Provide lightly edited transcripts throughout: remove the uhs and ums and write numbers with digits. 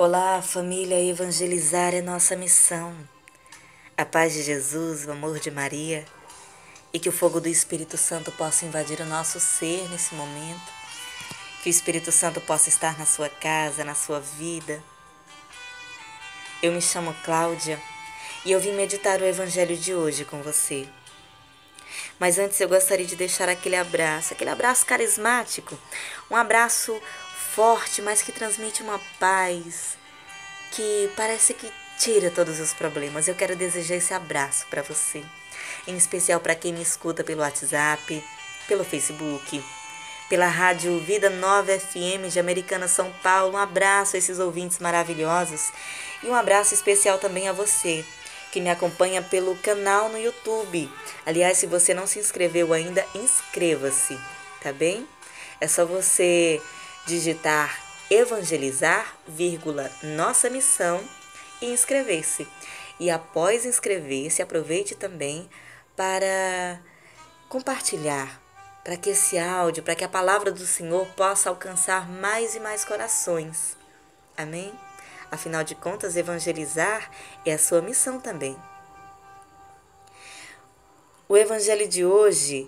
Olá, família, evangelizar é nossa missão. A paz de Jesus, o amor de Maria e que o fogo do Espírito Santo possa invadir o nosso ser nesse momento. Que o Espírito Santo possa estar na sua casa, na sua vida. Eu me chamo Cláudia e eu vim meditar o Evangelho de hoje com você. Mas antes eu gostaria de deixar aquele abraço carismático, um abraço forte, mas que transmite uma paz, que parece que tira todos os problemas. Eu quero desejar esse abraço para você, em especial para quem me escuta pelo WhatsApp, pelo Facebook, pela Rádio Vida Nova FM de Americana, São Paulo. Um abraço a esses ouvintes maravilhosos e um abraço especial também a você que me acompanha pelo canal no YouTube. Aliás, se você não se inscreveu ainda, inscreva-se, tá bem? É só você digitar evangelizar, nossa missão e inscrever-se. E após inscrever-se, aproveite também para compartilhar, para que esse áudio, para que a palavra do Senhor possa alcançar mais e mais corações. Amém? Afinal de contas, evangelizar é a sua missão também. O evangelho de hoje,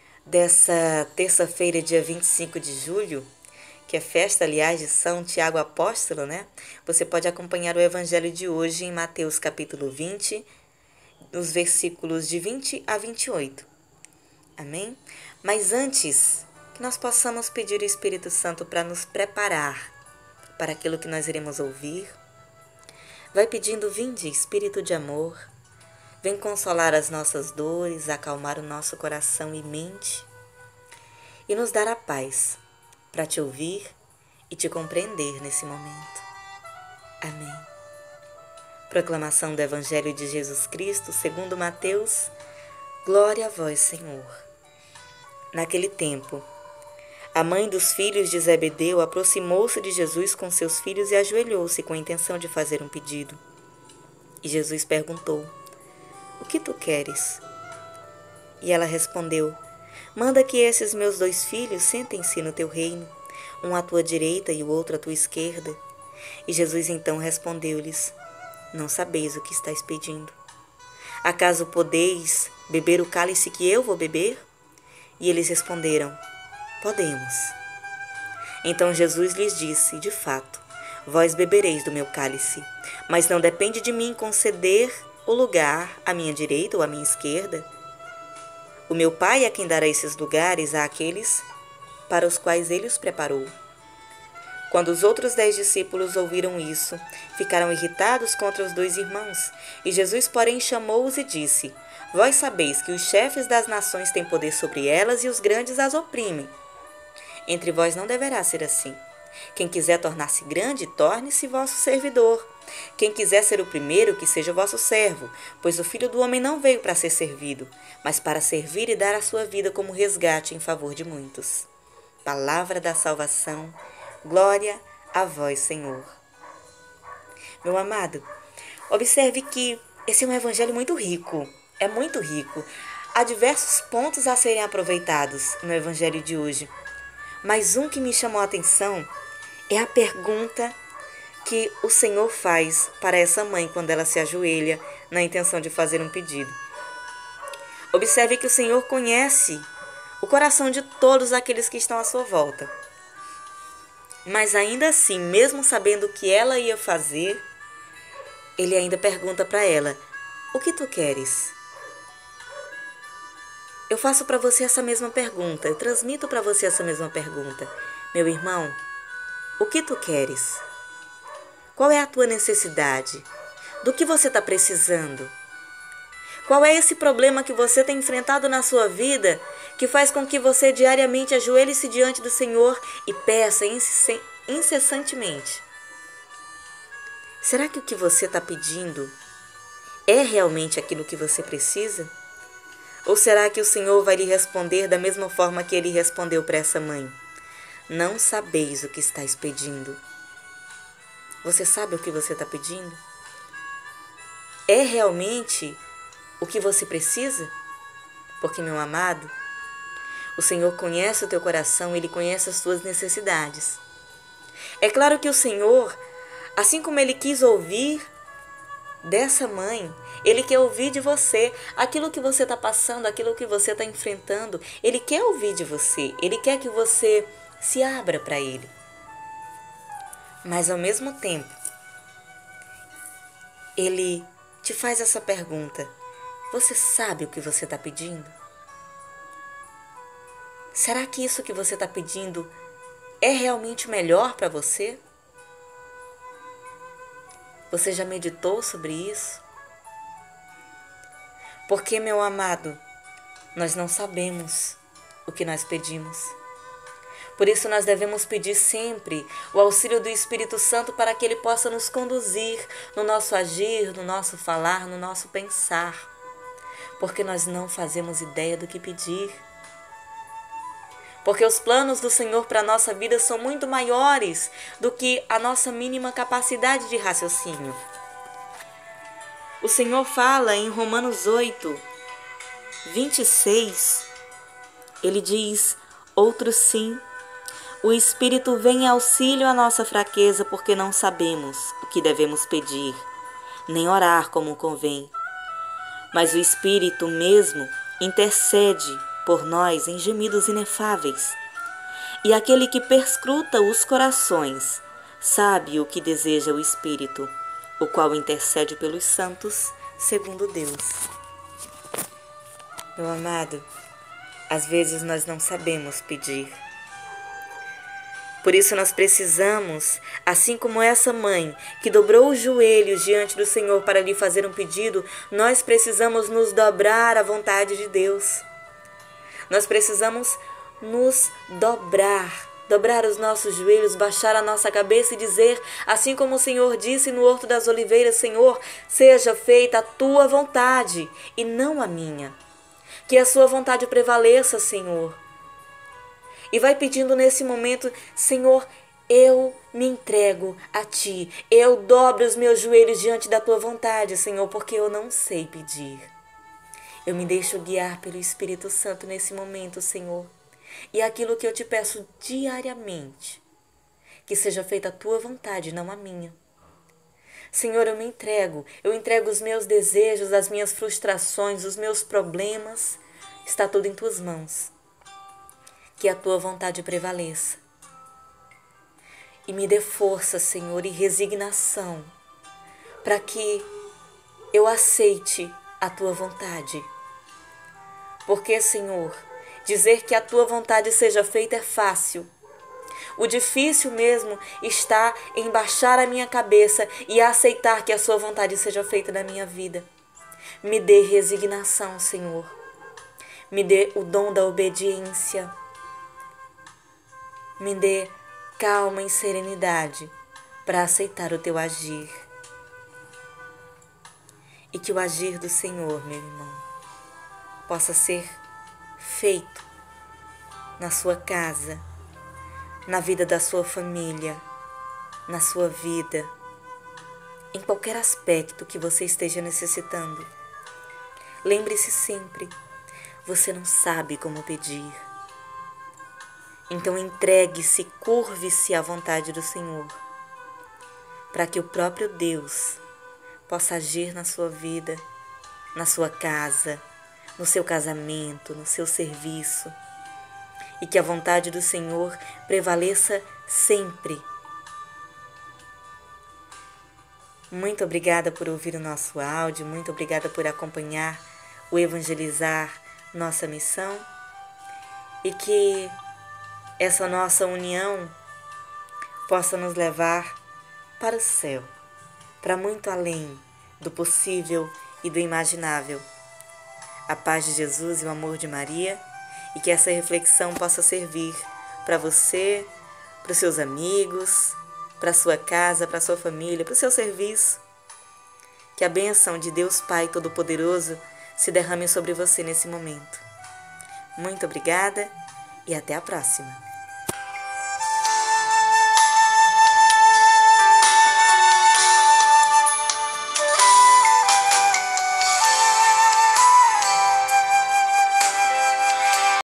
dessa terça-feira, dia 25 de julho, que é festa, aliás, de São Tiago Apóstolo, né? Você pode acompanhar o evangelho de hoje em Mateus capítulo 20, nos versículos de 20 a 28. Amém? Mas antes, que nós possamos pedir o Espírito Santo para nos preparar para aquilo que nós iremos ouvir. Vai pedindo: vinde, Espírito de amor, vem consolar as nossas dores, acalmar o nosso coração e mente e nos dar a paz para te ouvir e te compreender nesse momento. Amém. Proclamação do Evangelho de Jesus Cristo segundo Mateus. Glória a vós, Senhor. Naquele tempo, a mãe dos filhos de Zebedeu aproximou-se de Jesus com seus filhos e ajoelhou-se com a intenção de fazer um pedido. E Jesus perguntou: o que tu queres? E ela respondeu: manda que esses meus 2 filhos sentem-se no teu reino, um à tua direita e o outro à tua esquerda. E Jesus então respondeu-lhes: não sabeis o que estáis pedindo. Acaso podeis beber o cálice que eu vou beber? E eles responderam: podemos. Então Jesus lhes disse: de fato, vós bebereis do meu cálice, mas não depende de mim conceder o lugar à minha direita ou à minha esquerda. O meu Pai é quem dará esses lugares àqueles para os quais ele os preparou. Quando os outros 10 discípulos ouviram isso, ficaram irritados contra os 2 irmãos. E Jesus, porém, chamou-os e disse: vós sabeis que os chefes das nações têm poder sobre elas e os grandes as oprimem. Entre vós não deverá ser assim. Quem quiser tornar-se grande, torne-se vosso servidor. Quem quiser ser o primeiro, que seja vosso servo, pois o Filho do Homem não veio para ser servido, mas para servir e dar a sua vida como resgate em favor de muitos. Palavra da salvação. Glória a vós, Senhor. Meu amado, observe que esse é um evangelho muito rico. É muito rico. Há diversos pontos a serem aproveitados no evangelho de hoje. Mas um que me chamou a atenção é a pergunta que o Senhor faz para essa mãe quando ela se ajoelha na intenção de fazer um pedido. Observe que o Senhor conhece o coração de todos aqueles que estão à sua volta. Mas ainda assim, mesmo sabendo o que ela ia fazer, ele ainda pergunta para ela: o que tu queres? Eu faço para você essa mesma pergunta, eu transmito para você essa mesma pergunta. Meu irmão, o que tu queres? Qual é a tua necessidade? Do que você está precisando? Qual é esse problema que você tem enfrentado na sua vida que faz com que você diariamente ajoelhe-se diante do Senhor e peça incessantemente? Será que o que você está pedindo é realmente aquilo que você precisa? Ou será que o Senhor vai lhe responder da mesma forma que ele respondeu para essa mãe? Não sabeis o que estáis pedindo. Você sabe o que você está pedindo? É realmente o que você precisa? Porque, meu amado, o Senhor conhece o teu coração, Ele conhece as tuas necessidades. É claro que o Senhor, Assim como ele quis ouvir dessa mãe, ele quer ouvir de você aquilo que você está passando, aquilo que você está enfrentando. Ele quer ouvir de você, ele quer que você se abra para ele. Mas ao mesmo tempo, ele te faz essa pergunta: você sabe o que você está pedindo? Será que isso que você está pedindo é realmente melhor para você? Você já meditou sobre isso? Porque, meu amado, nós não sabemos o que nós pedimos. Por isso nós devemos pedir sempre o auxílio do Espírito Santo para que ele possa nos conduzir no nosso agir, no nosso falar, no nosso pensar. Porque nós não fazemos ideia do que pedir. Porque os planos do Senhor para a nossa vida são muito maiores do que a nossa mínima capacidade de raciocínio. O Senhor fala em Romanos 8, 26, ele diz: outro sim, o Espírito vem em auxílio à nossa fraqueza, porque não sabemos o que devemos pedir, nem orar como convém. Mas o Espírito mesmo intercede por nós em gemidos inefáveis. E aquele que perscruta os corações sabe o que deseja o Espírito, o qual intercede pelos santos segundo Deus. Meu amado, às vezes nós não sabemos pedir. Por isso nós precisamos, assim como essa mãe que dobrou os joelhos diante do Senhor para lhe fazer um pedido, nós precisamos nos dobrar à vontade de Deus. Nós precisamos nos dobrar os nossos joelhos, baixar a nossa cabeça e dizer, assim como o Senhor disse no Horto das Oliveiras: Senhor, seja feita a tua vontade e não a minha. Que a sua vontade prevaleça, Senhor. E vai pedindo nesse momento: Senhor, eu me entrego a Ti. Eu dobro os meus joelhos diante da Tua vontade, Senhor, porque eu não sei pedir. Eu me deixo guiar pelo Espírito Santo nesse momento, Senhor. E aquilo que eu te peço diariamente, que seja feita a Tua vontade, não a minha. Senhor, eu entrego os meus desejos, as minhas frustrações, os meus problemas. Está tudo em Tuas mãos. Que a Tua vontade prevaleça. E me dê força, Senhor, e resignação, para que eu aceite a Tua vontade. Porque, Senhor, dizer que a Tua vontade seja feita é fácil. O difícil mesmo está em baixar a minha cabeça e aceitar que a Sua vontade seja feita na minha vida. Me dê resignação, Senhor. Me dê o dom da obediência. Me dê calma e serenidade para aceitar o Teu agir. E que o agir do Senhor, meu irmão, possa ser feito na sua casa, na vida da sua família, na sua vida, em qualquer aspecto que você esteja necessitando. Lembre-se sempre, você não sabe como pedir. Então entregue-se, curve-se à vontade do Senhor, para que o próprio Deus possa agir na sua vida, na sua casa, no seu casamento, no seu serviço, e que a vontade do Senhor prevaleça sempre. Muito obrigada por ouvir o nosso áudio, muito obrigada por acompanhar o Evangelizar Nossa Missão, e que essa nossa união possa nos levar para o céu, para muito além do possível e do imaginável. A paz de Jesus e o amor de Maria, e que essa reflexão possa servir para você, para os seus amigos, para a sua casa, para a sua família, para o seu serviço. Que a bênção de Deus Pai Todo-Poderoso se derrame sobre você nesse momento. Muito obrigada e até a próxima.